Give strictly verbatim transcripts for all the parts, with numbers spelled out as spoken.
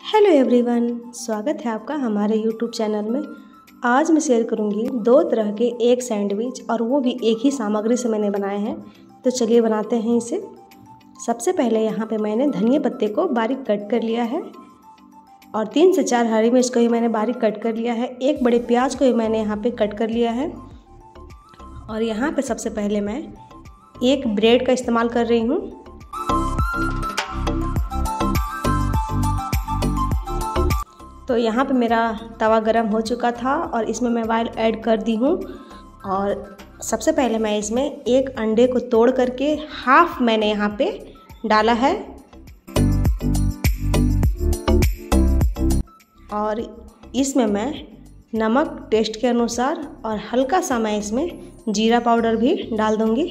Hello everyone, स्वागत है आपका हमारे यूट्यूब चैनल में। आज मैं शेयर करूंगी दो तरह के एक सैंडविच, और वो भी एक ही सामग्री से मैंने बनाए हैं। तो चलिए बनाते हैं इसे। सबसे पहले यहाँ पे मैंने धनिया पत्ते को बारीक कट कर लिया है, और तीन से चार हरी मिर्च को भी मैंने बारीक कट कर लिया है। एक बड़े प्याज को भी मैंने यहाँ पे कट कर लिया है। और यहाँ पे सबसे पहले मैं एक ब्रेड का इस्तेमाल कर रही हूँ। तो यहाँ पे मेरा तवा गरम हो चुका था और इसमें मैं ऑयल ऐड कर दी हूँ। और सबसे पहले मैं इसमें एक अंडे को तोड़ करके हाफ मैंने यहाँ पे डाला है, और इसमें मैं नमक टेस्ट के अनुसार और हल्का सा मैं इसमें जीरा पाउडर भी डाल दूँगी।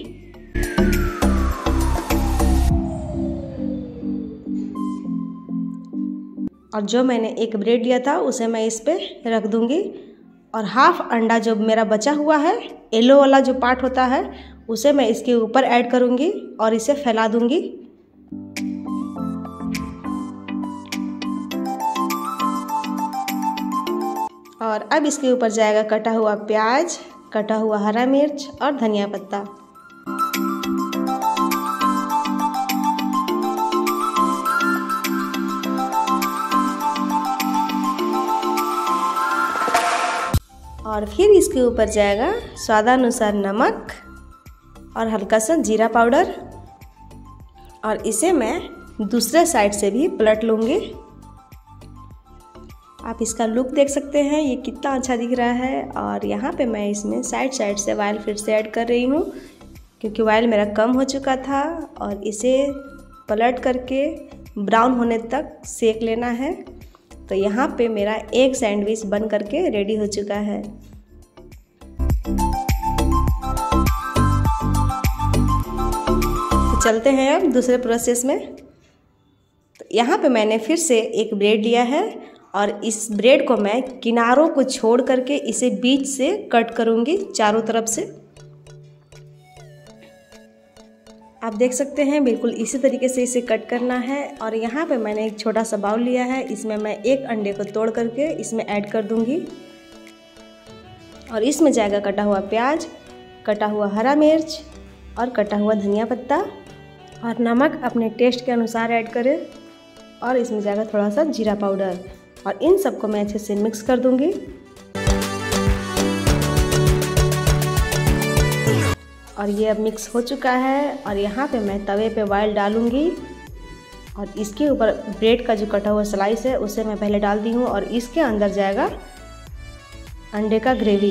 और जो मैंने एक ब्रेड लिया था उसे मैं इस पे रख दूंगी, और हाफ अंडा जो मेरा बचा हुआ है, येलो वाला जो पार्ट होता है, उसे मैं इसके ऊपर ऐड करूंगी और इसे फैला दूंगी। और अब इसके ऊपर जाएगा कटा हुआ प्याज, कटा हुआ हरा मिर्च और धनिया पत्ता। और फिर इसके ऊपर जाएगा स्वादानुसार नमक और हल्का सा जीरा पाउडर, और इसे मैं दूसरे साइड से भी पलट लूँगी। आप इसका लुक देख सकते हैं, ये कितना अच्छा दिख रहा है। और यहाँ पे मैं इसमें साइड साइड से ऑयल फिर से ऐड कर रही हूँ, क्योंकि ऑयल मेरा कम हो चुका था। और इसे पलट करके ब्राउन होने तक सेक लेना है। तो यहाँ पे मेरा एक सैंडविच बन करके रेडी हो चुका है। तो चलते हैं अब दूसरे प्रोसेस में। तो यहाँ पे मैंने फिर से एक ब्रेड लिया है, और इस ब्रेड को मैं किनारों को छोड़ करके इसे बीच से कट करूँगी चारों तरफ से। आप देख सकते हैं बिल्कुल इसी तरीके से इसे कट करना है। और यहाँ पे मैंने एक छोटा सा बाउल लिया है, इसमें मैं एक अंडे को तोड़ करके इसमें ऐड कर दूंगी। और इसमें जाएगा कटा हुआ प्याज, कटा हुआ हरा मिर्च और कटा हुआ धनिया पत्ता, और नमक अपने टेस्ट के अनुसार ऐड करें। और इसमें जाएगा थोड़ा सा जीरा पाउडर, और इन सबको मैं अच्छे से मिक्स कर दूंगी। और ये अब मिक्स हो चुका है। और यहाँ पे मैं तवे पे ऑयल डालूँगी, और इसके ऊपर ब्रेड का जो कटा हुआ स्लाइस है उसे मैं पहले डाल दी हूँ, और इसके अंदर जाएगा अंडे का ग्रेवी।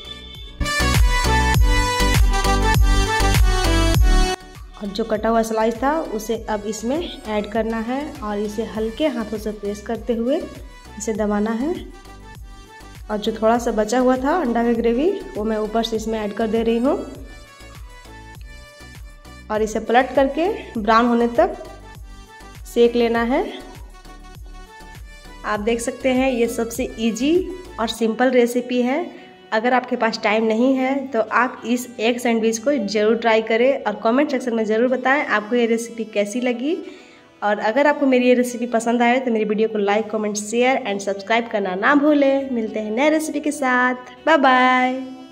और जो कटा हुआ स्लाइस था उसे अब इसमें ऐड करना है, और इसे हल्के हाथों से प्रेस करते हुए इसे दबाना है। और जो थोड़ा सा बचा हुआ था अंडा का ग्रेवी, वो मैं ऊपर से इसमें ऐड कर दे रही हूँ, और इसे पलट करके ब्राउन होने तक सेक लेना है। आप देख सकते हैं ये सबसे इजी और सिंपल रेसिपी है। अगर आपके पास टाइम नहीं है तो आप इस एग सैंडविच को ज़रूर ट्राई करें, और कमेंट सेक्शन में ज़रूर बताएं आपको ये रेसिपी कैसी लगी। और अगर आपको मेरी ये रेसिपी पसंद आए तो मेरी वीडियो को like, comment, share and subscribe करना ना भूलें। मिलते हैं नए रेसिपी के साथ। Bye bye.